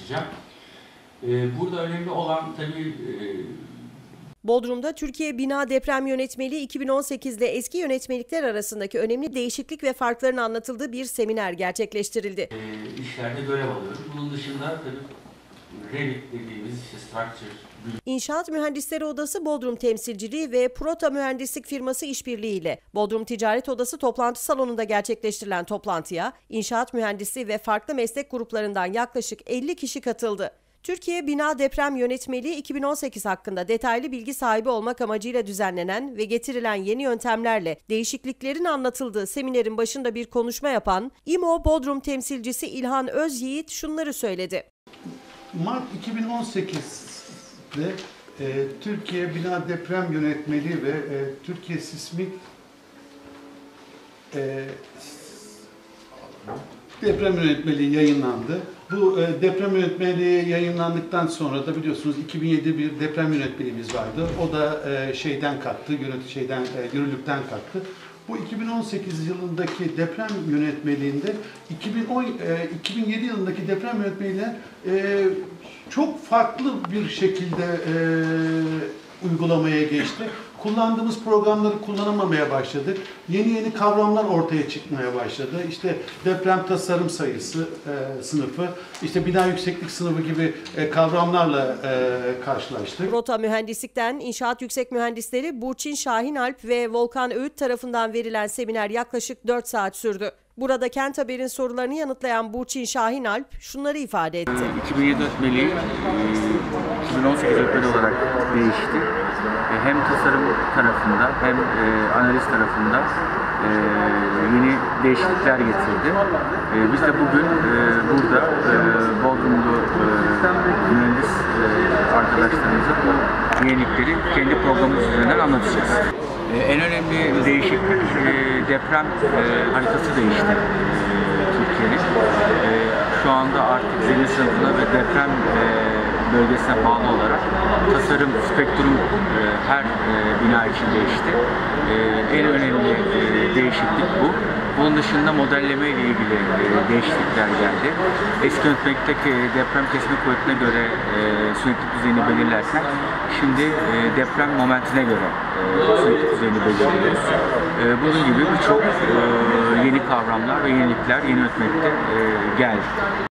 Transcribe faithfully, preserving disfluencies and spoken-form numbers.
anlatacağım. Burada önemli olan tabii... Bodrum'da Türkiye Bina Deprem Yönetmeliği iki bin on sekiz'de eski yönetmelikler arasındaki önemli değişiklik ve farkların anlatıldığı bir seminer gerçekleştirildi. E, işlerde görev alıyorum. Bunun dışında tabii Revit dediğimiz işte structure. İnşaat Mühendisleri Odası Bodrum Temsilciliği ve Prota Mühendislik firması işbirliğiyle Bodrum Ticaret Odası toplantı salonunda gerçekleştirilen toplantıya inşaat mühendisi ve farklı meslek gruplarından yaklaşık elli kişi katıldı. Türkiye Bina Deprem Yönetmeliği iki bin on sekiz hakkında detaylı bilgi sahibi olmak amacıyla düzenlenen ve getirilen yeni yöntemlerle değişikliklerin anlatıldığı seminerin başında bir konuşma yapan İMO Bodrum temsilcisi İlhan Özyiğit şunları söyledi. Mart iki bin on sekiz'de e, Türkiye Bina Deprem Yönetmeliği ve e, Türkiye Sismik e, Deprem Yönetmeliği yayınlandı. Bu e, deprem yönetmeliği yayınlandıktan sonra da biliyorsunuz iki bin yedi bir deprem yönetmeliğimiz vardı. O da e, şeyden kalktı, yönet şeyden e, yürürlükten kalktı. Bu iki bin on sekiz yılındaki deprem yönetmeliğinde iki bin on, e, iki bin yedi yılındaki deprem yönetmeliğine e, çok farklı bir şekilde e, uygulamaya geçti. Kullandığımız programları kullanamamaya başladık. Yeni yeni kavramlar ortaya çıkmaya başladı. İşte deprem tasarım sayısı e, sınıfı, işte bina yükseklik sınıfı gibi e, kavramlarla e, karşılaştık. Prota Mühendislik'ten İnşaat Yüksek Mühendisleri Burçin Şahinalp ve Volkan Öğüt tarafından verilen seminer yaklaşık dört saat sürdü. Burada Kent Haber'in sorularını yanıtlayan Burçin Şahinalp şunları ifade etti. iki bin yedi yönetmeliği iki bin on sekiz yönetmeliği olarak değişti. Hem tasarım tarafında hem analiz tarafında yeni değişiklikler getirdi. Biz de bugün burada Bodrumlu mühendis arkadaşlarımıza bu yenilikleri kendi programımız üzerinden anlatacağız. En önemli değişiklik deprem haritası değişti Türkiye'nin. Şu anda artık zemin sınıfına ve deprem bölgesine bağlı olarak tasarım, spektrum her bina için değişti. En önemli değişiklik bu. Bunun dışında modelleme ile ilgili değişiklikler geldi. Eski yönetmelikteki deprem kesme kuvvetine göre süreklilik düzeyini belirlerken şimdi deprem momentine göre süreklilik düzeyini belirliyoruz. Bunun gibi birçok yeni kavramlar ve yenilikler yeni yönetmelikte geldi.